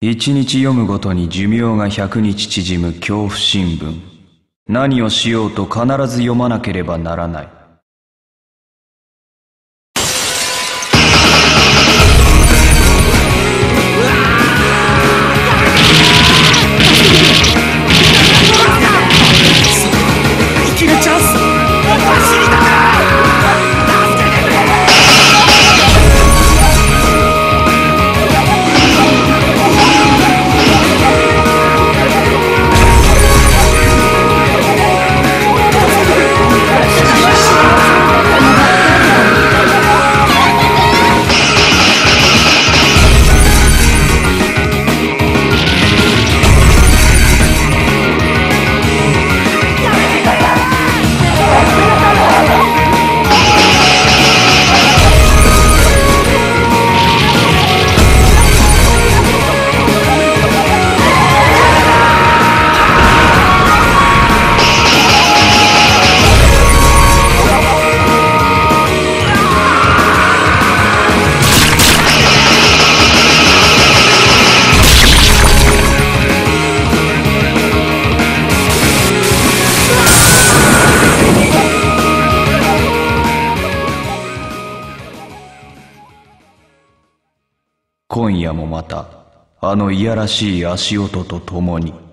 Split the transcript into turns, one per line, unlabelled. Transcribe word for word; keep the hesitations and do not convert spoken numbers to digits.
一日読むごとに寿命が百日縮む恐怖新聞。何をしようと必ず読まなければならない。
生きるチャンス、走りだから。
今夜もまたあのいやらしい足音とともに。